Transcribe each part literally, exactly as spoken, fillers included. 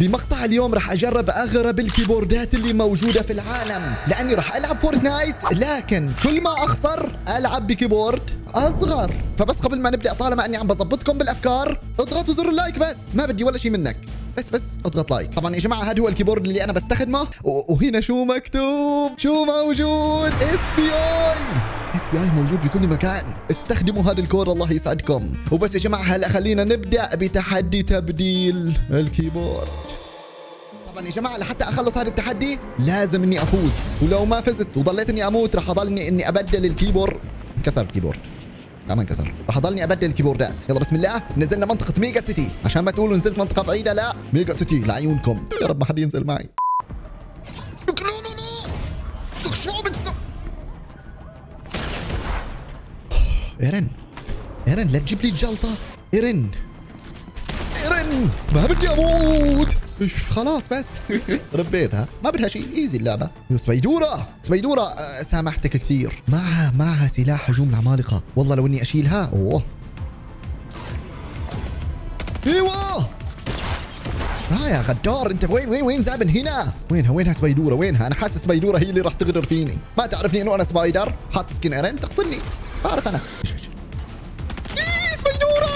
بمقطع اليوم راح اجرب اغرب الكيبوردات اللي موجوده في العالم، لاني راح العب فورتنايت لكن كل ما اخسر العب بكيبورد اصغر. فبس قبل ما نبدا، طالما اني عم بظبطكم بالافكار، اضغطوا زر اللايك، بس ما بدي ولا شيء منك، بس بس اضغط لايك. طبعا يا جماعه هذا هو الكيبورد اللي انا بستخدمه، وهنا شو مكتوب؟ شو موجود؟ اس بي اي. اس بي اي موجود بكل مكان. استخدموا هذا الكود الله يسعدكم. وبس يا جماعه هلا خلينا نبدا بتحدي تبديل الكيبورد. طبعا يا جماعه لحتى اخلص هذا التحدي لازم اني افوز، ولو ما فزت وضليت اني اموت راح اضلني اني ابدل الكيبورد. انكسر الكيبورد، لا ما انكسر، راح اضلني ابدل الكيبوردات. يلا بسم الله. نزلنا منطقه ميجا سيتي، عشان ما تقولوا نزلت منطقه بعيده، لا ميجا سيتي لعيونكم. يا رب ما حد ينزل معي. شو بتسوي؟ ايرن ايرن لا تجيب لي الجلطه. ايرن ايرن ما بدي اموت. خلاص بس ربيتها، ما بدها شيء، ايزي اللعبه. سبيدوره سبيدوره أه سامحتك كثير. معها معها سلاح هجوم العمالقه، والله لو اني اشيلها. اوه ايوه. اه يا غدار انت، وين وين وين زابن هنا؟ وينها وينها سبيدوره وينها؟ انا حاسس سبيدوره هي اللي راح تغدر فيني. ما تعرفني انه انا سبايدر حاط سكين ايرن تقتلني، بعرف انا. إيه سبيدوره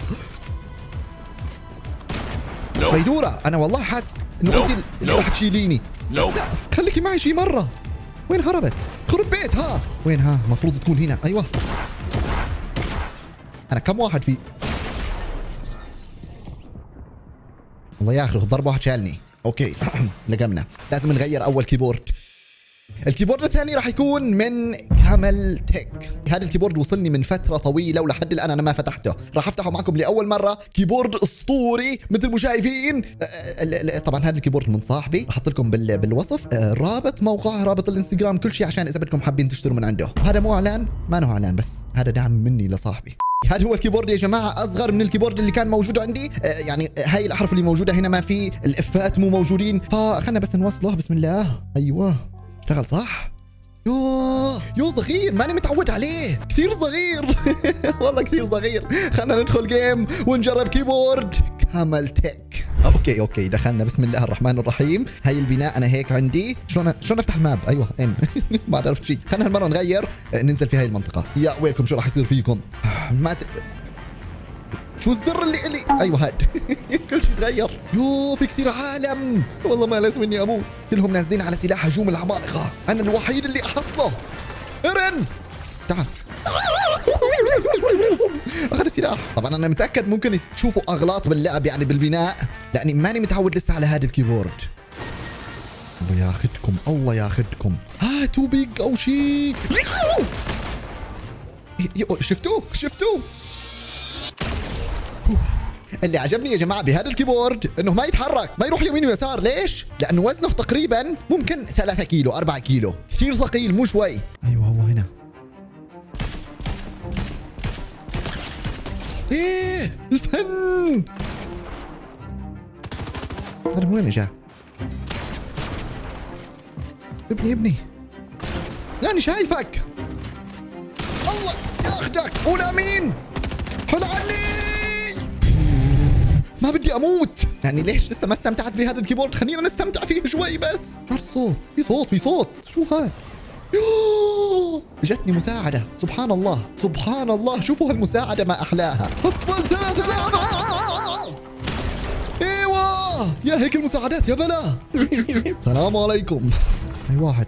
سبيدوره انا والله حاسس انه انت اللي راح تشيليني. خليكي معي شي مره. وين هربت؟ خرب بيتها. وينها؟ المفروض تكون هنا. ايوه انا كم واحد في؟ الله ياخذ ضرب واحد شالني. اوكي لقمنا. لازم نغير اول كيبورد. الكيبورد الثاني راح يكون من كامل تك. هذا الكيبورد وصلني من فتره طويله ولحد الان انا ما فتحته، راح افتحه معكم لاول مره. كيبورد اسطوري مثل ما شايفين. طبعا هذا الكيبورد من صاحبي، راح احط لكم بالوصف رابط موقعه، رابط الانستغرام، كل شيء، عشان اذا بدكم حابين تشتروا من عنده. هذا مو اعلان، ما هو اعلان، بس هذا دعم مني لصاحبي. هذا هو الكيبورد يا جماعه، اصغر من الكيبورد اللي كان موجود عندي. آه يعني هاي الاحرف اللي موجوده هنا ما في، الافات مو موجودين، فخلنا بس نوصله. بسم الله. ايوه اشتغل صح. يوه يو صغير، ماني متعود عليه، كثير صغير والله كثير صغير. خلنا ندخل جيم ونجرب كيبورد كامل تك. اوكي اوكي دخلنا. بسم الله الرحمن الرحيم. هاي البناء انا هيك عندي. شلون شلون افتح الماب؟ ايوه ان ما عرفت شيء. خلينا هالمره نغير، ننزل في هاي المنطقه. يا ويلكم شو راح يصير فيكم؟ ما ت... شو الزر اللي اللي ايوه هاد كل شيء تغير. يوه في كثير عالم، والله ما لازم اني اموت. كلهم نازلين على سلاح هجوم العمالقه، انا الوحيد اللي احصله. ايرن تعال اخذ السلاح. طبعا انا متاكد ممكن تشوفوا اغلاط باللعب يعني بالبناء، لاني ماني متعود لسه على هذا الكيبورد. الله ياخذكم الله ياخذكم. هاتوا بيج او شيء. شفتوه شفتوه. اللي عجبني يا جماعه بهذا الكيبورد انه ما يتحرك، ما يروح يمين ويسار. ليش؟ لانه وزنه تقريبا ممكن ثلاثة كيلو أربعة كيلو، كثير ثقيل مو شوي. ايوه هو هنا. ايه الفن هذا من وين اجا؟ ابني ابني يعني شايفك. الله ياخذك. ولا مين؟ حل عني، ما بدي اموت. يعني ليش لسه ما استمتعت بهذا الكيبورد؟ خلينا نستمتع فيه شوي بس. شو الصوت؟ في صوت في صوت. شو هاد؟ يوه اجتني مساعدة. سبحان الله سبحان الله، شوفوا هالمساعدة ما احلاها. حصلت ثلاثة لعبة. ايوه يا هيك المساعدات يا بلا. السلام عليكم. اي واحد.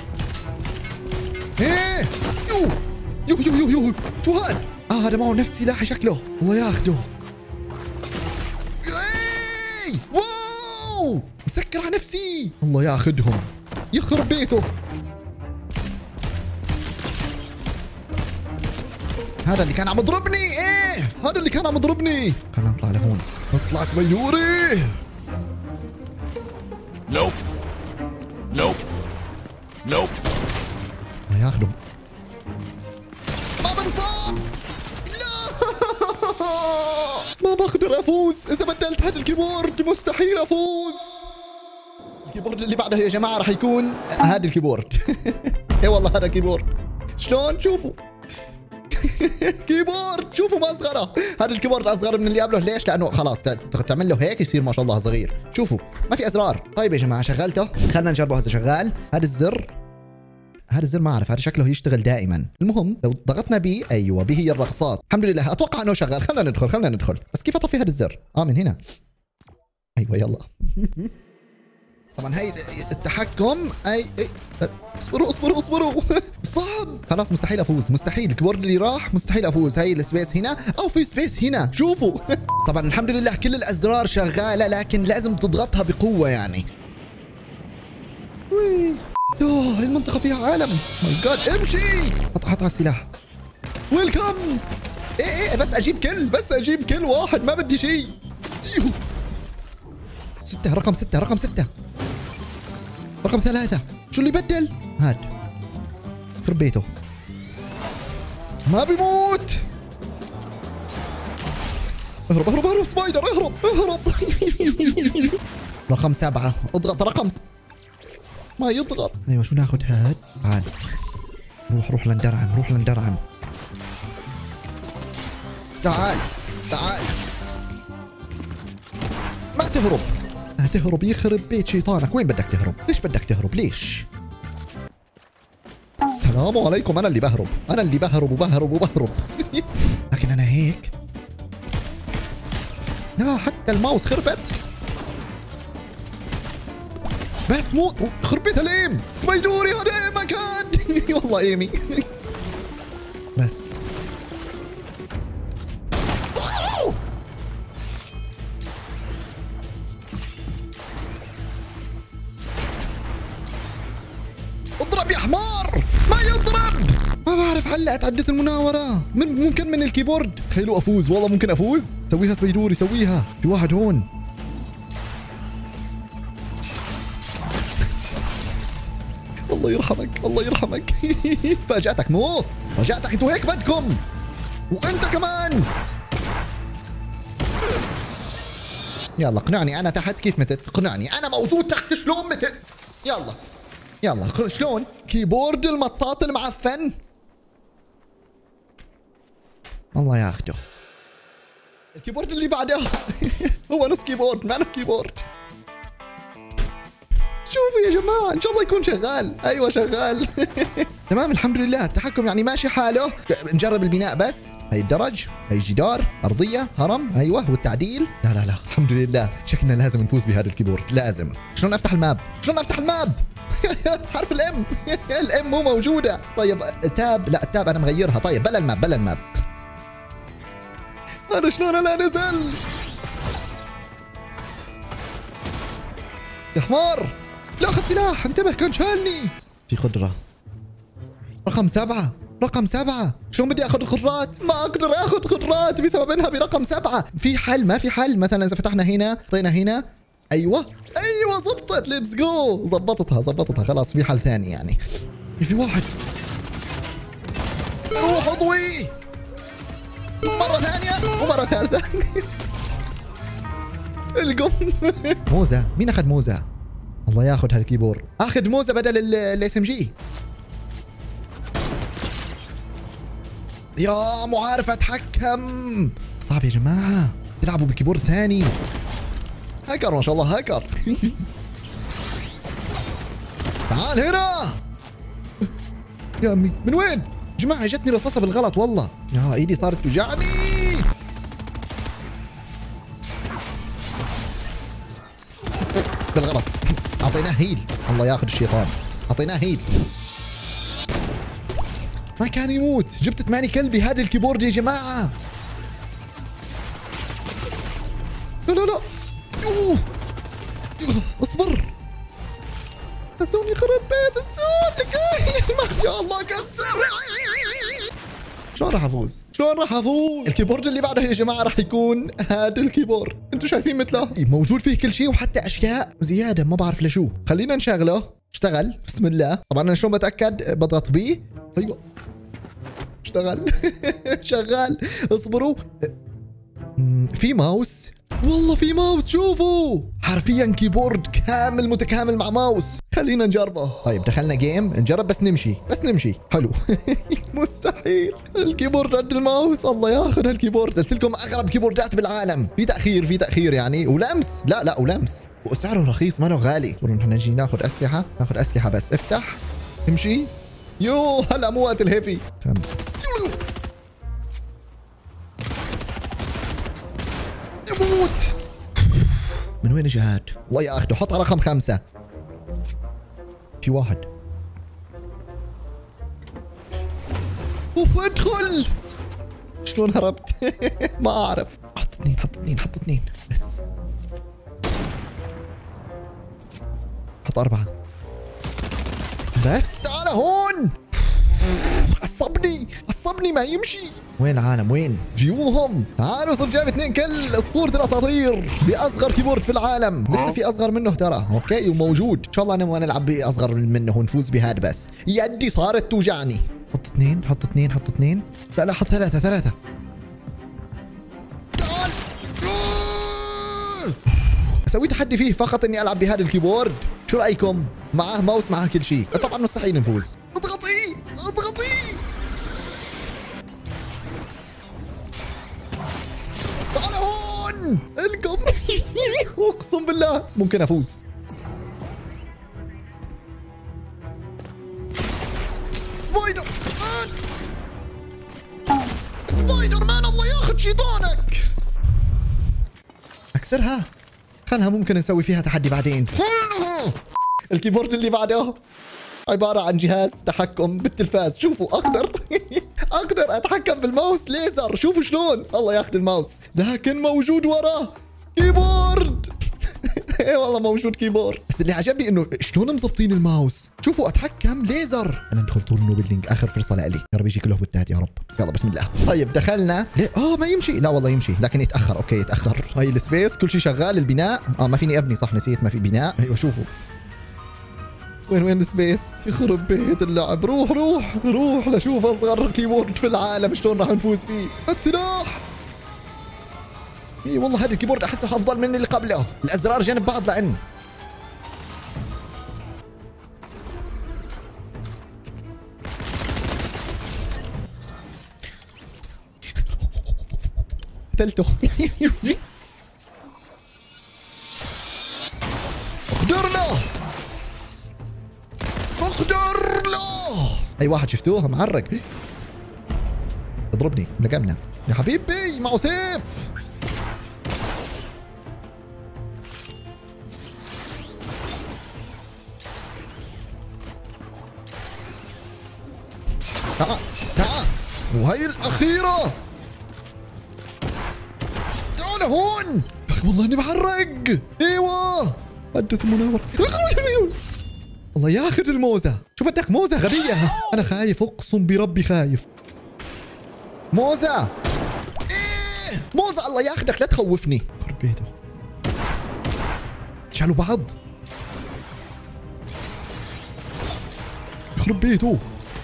ايه يو يو يو يو يو شو هاد؟ اه هذا معه نفس سلاحي شكله. الله ياخده. واو مسكر على نفسي. الله ياخذهم يخرب بيته. هذا اللي كان عم يضربني. ايه هذا اللي كان عم يضربني. خلينا نطلع لهون. اطلع سبيدوري. نوب نوب نوب. ما ياخذهم. ما بنصاب. لا ما بقدر افوز اذا بدلت هذا الكيبورد، مستحيل افوز. الكيبورد اللي بعده يا جماعه راح يكون هذا الكيبورد. اي والله هذا الكيبورد. شلون؟ شوفوا كيبورد شوفوا مصغره. هذا الكيبورد اصغر من اللي قبله. ليش؟ لانه خلاص تعمل له هيك يصير ما شاء الله صغير. شوفوا ما في ازرار. طيب يا جماعه شغلته، خلينا نجربه اذا شغال. هذا الزر، هذا الزر ما اعرف، هذا شكله يشتغل دائما. المهم لو ضغطنا به، ايوه به هي الرقصات. الحمد لله اتوقع انه شغال. خلينا ندخل خلينا ندخل. بس كيف اطفي هذا الزر؟ اه من هنا. ايوه يلا. طبعا هي التحكم. اي اي اصبروا اصبروا اصبروا. صعب. خلاص مستحيل افوز، مستحيل. الكيبورد اللي راح مستحيل افوز. هي السبيس هنا او في سبيس هنا. شوفوا. طبعا الحمد لله كل الازرار شغاله، لكن لازم تضغطها بقوه يعني. يوه هاي المنطقه فيها عالم. ماي جاد امشي. حط حط على السلاح. ويلكم. ايه ايه بس اجيب كل، بس اجيب كل واحد، ما بدي شيء. ستة، رقم ستة، رقم ستة، رقم ثلاثة. شو اللي بدل؟ هاد خرب بيته. ما بيموت. اهرب اهرب اهرب سبايدر، اهرب اهرب. رقم سبعة. اضغط رقم س... ما يضغط. ايوه شو ناخذ هاد؟ تعال روح روح لندرعم، روح لندرعم. تعال تعال. ما تهرب، ما تهرب، يخرب بيت شيطانك. وين بدك تهرب؟ ليش بدك تهرب؟ ليش؟ السلام عليكم. انا اللي بهرب، انا اللي بهرب وبهرب وبهرب. لكن انا هيك لا، حتى الماوس خربت. بس موت. خرب بيت الايم. سبايدوري هذا ايمك هاد. والله ايمي. بس اضرب يا حمار. ما يضرب. ما بعرف علقت عدة المناورة. من ممكن من الكيبورد. تخيلوا افوز، والله ممكن افوز. سويها سبيدوري سويها. في واحد هون. الله يرحمك الله يرحمك. فاجأتك موت، فاجأتك. انتوا هيك بدكم، وانت كمان. يلا اقنعني انا تحت. كيف متت؟ اقنعني انا موجود تحت. شلون متت؟ يلا يلا شلون؟ كيبورد المطاط المعفن. الله ياخده. الكيبورد اللي بعده. هو نص كيبورد ما له كيبورد. شوفوا يا جماعة ان شاء الله يكون شغال. ايوه شغال. تمام الحمد لله. التحكم يعني ماشي حاله. نجرب البناء بس. هي الدرج، هي الجدار، ارضية، هرم. ايوه والتعديل. لا لا لا الحمد لله. شكلنا لازم نفوز بهذا الكيبورد لازم. شلون افتح الماب؟ شلون افتح الماب؟ حرف الام. الام مو موجودة. طيب تاب. لا التاب انا مغيرها. طيب بلا الماب بلا الماب. انا شلون لا نزل يا حمار؟ لا اخذ سلاح. انتبه كان شالني. في قدرة. رقم سبعة، رقم سبعة. شلون بدي اخذ خضرات؟ ما اقدر اخذ خضرات بسبب انها برقم سبعة. في حل؟ ما في حل؟ مثلا اذا فتحنا هنا حطينا هنا. ايوه ايوه زبطت. ليتس جو. زبطتها زبطتها خلاص. في حل ثاني يعني. في واحد. روح اضوي مرة ثانية ومرة ثالثة. القم. موزة. مين اخذ موزة؟ الله ياخذ هالكيبورد. اخذ موزة بدل الاس ام جي. يا مو عارف اتحكم. صعب يا جماعة. تلعبوا بكيبورد ثاني. هاكر ما شاء الله هاكر. تعال هنا يا امي. من وين؟ جماعة جتني رصاصة بالغلط والله. يا ايدي صارت توجعني. بالغلط. اعطيناه هيل. الله ياخذ الشيطان. اعطيناه هيل. ما كان يموت. جبت ثمانية كلب بهذا الكيبورد يا جماعة. لا لا لا. أوه. اصبر. الزون يخرب بيت الزون. ما شاء الله كسر. شلون راح افوز؟ شلون راح افوز؟ الكيبورد اللي بعده يا جماعه راح يكون هذا الكيبورد. انتم شايفين مثله؟ موجود فيه كل شيء وحتى اشياء زياده ما بعرف لشو. خلينا نشغله. اشتغل. بسم الله. طبعا انا شلون بتاكد؟ بضغط بي. ايوه اشتغل. شغال. اصبروا. في ماوس والله في ماوس، شوفوا حرفيا كيبورد كامل متكامل مع ماوس. خلينا نجربه. طيب دخلنا جيم نجرب، بس نمشي بس نمشي. حلو. مستحيل الكيبورد قد الماوس. الله ياخذ هالكيبورد. قلت لكم اغرب كيبوردات بالعالم. في تاخير في تاخير يعني، ولمس. لا لا ولمس، وسعره رخيص ما له غالي. نحن نجي ناخذ اسلحه، ناخذ اسلحه بس. افتح امشي. يو هلا مو وقت الهيفي. خمسه يموت. من وين اجى هاد؟ الله ياخذه. حط رقم خمسة. في واحد. اوف ادخل. شلون هربت؟ ما اعرف. حط اثنين حط اثنين حط اثنين بس. حط أربعة بس. تعال هون. عصبني عصبني ما يمشي. وين العالم وين؟ جيبوهم. تعالوا. صرت جايب اثنين كل اسطورة الاساطير باصغر كيبورد في العالم. لسه في اصغر منه ترى. اوكي وموجود. ان شاء الله انا وانا العب باصغر منه ونفوز بهاد. بس يدي صارت توجعني. حط اثنين حط اثنين حط اثنين. لا لا حط ثلاثة ثلاثة. تعال. اسوي تحدي فيه فقط اني العب بهذا الكيبورد. شو رايكم؟ معاه ماوس معاه كل شيء. طبعا مستحيل نفوز. اضغطي اضغطي. تعال هون. الكم. اقسم بالله ممكن افوز. سبايدر مان. سبايدر مان الله ياخذ شيطانك. اكسرها. خلها ممكن نسوي فيها تحدي بعدين. الكيبورد اللي بعده عبارة عن جهاز تحكم بالتلفاز. شوفوا اقدر اقدر اتحكم بالماوس ليزر. شوفوا شلون. الله ياخذ الماوس. لكن موجود وراه كيبورد. ايه والله موجود كيبورد. بس اللي عجبني انه شلون مزبطين الماوس. شوفوا اتحكم ليزر. انا ندخل طول النو بيلدينج. اخر فرصة لإلي. يا رب يجي كله بالتهدي يا رب. يلا بسم الله. طيب دخلنا. ليه؟ اه ما يمشي. لا والله يمشي لكن يتاخر. اوكي يتاخر. هاي السبيس كل شيء شغال. البناء اه ما فيني ابني. صح نسيت ما في بناء. ايوه شوفوا. وين وين السبيس؟ يخرب بيت اللعب. روح روح روح لشوف اصغر كيبورد في العالم شلون راح نفوز فيه. هات سلاح. اي والله هذا الكيبورد احسه افضل من اللي قبله. الازرار جنب بعض لعن. قتلته. اقدر له اقدر له. اي واحد شفتوه معرق. اضربني لقمنا يا حبيبي. معه سيف. تعال تعال. وهي الاخيره. تعال هون. يا اخي والله اني معرق. ايوه حدث المناور. الله ياخذ الموزه. شو بدك موزه غبيه. انا خايف اقسم بربي خايف. موزه. ايه موزه. الله ياخذك لا تخوفني. خرب بيته. شالوا بعض. يخرب بيته.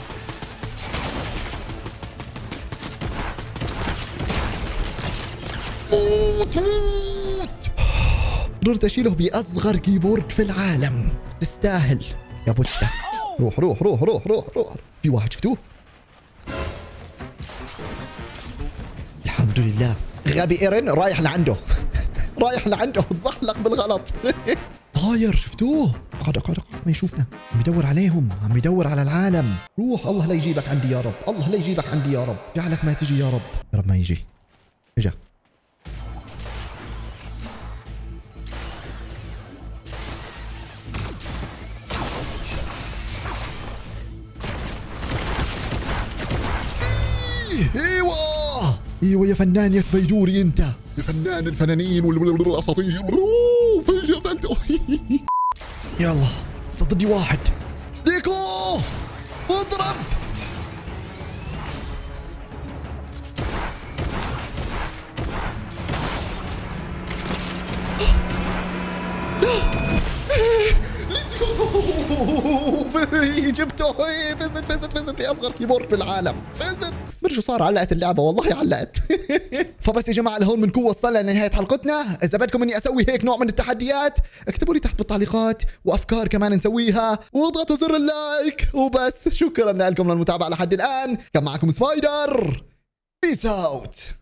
موت موت. قدرت اشيله باصغر كيبورد في العالم. تستاهل يا بوتا. روح روح روح روح روح روح. في واحد شفتوه. الحمد لله. غبي ايرن رايح لعنده. رايح لعنده. تزحلق بالغلط. طاير شفتوه. اقعد اقعد اقعد ما يشوفنا. عم يدور عليهم. عم يدور على العالم. روح. الله لا يجيبك عندي يا رب. الله لا يجيبك عندي يا رب. جعلك ما تجي يا رب. يا رب ما يجي. اجا. ايوه ايوه يا فنان يا سبيدوري انت. يا فنان الفنانين والاساطير. فين قتلته. يلا صدني واحد. ديكو اضرب. جبته. فزت فزت فزت في اصغر كيبورد في العالم. فزت. مش شو صار، علقت اللعبه والله علقت. فبس يا جماعه لهون بنكون وصلنا لنهايه حلقتنا. اذا بدكم اني اسوي هيك نوع من التحديات اكتبوا لي تحت بالتعليقات، وافكار كمان نسويها، واضغطوا زر اللايك وبس. شكرا لكم للمتابعه لحد الان. كان معكم سبايدر، بيس اوت.